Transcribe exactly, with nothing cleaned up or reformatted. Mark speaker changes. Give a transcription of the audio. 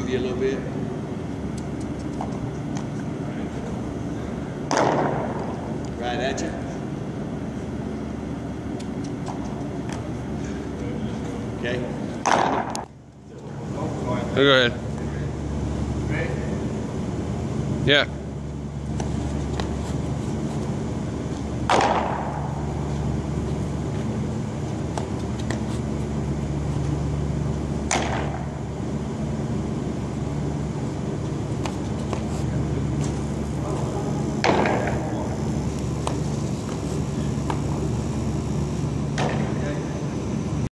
Speaker 1: you a little bit. Right at you. Okay.
Speaker 2: Go ahead. Yeah.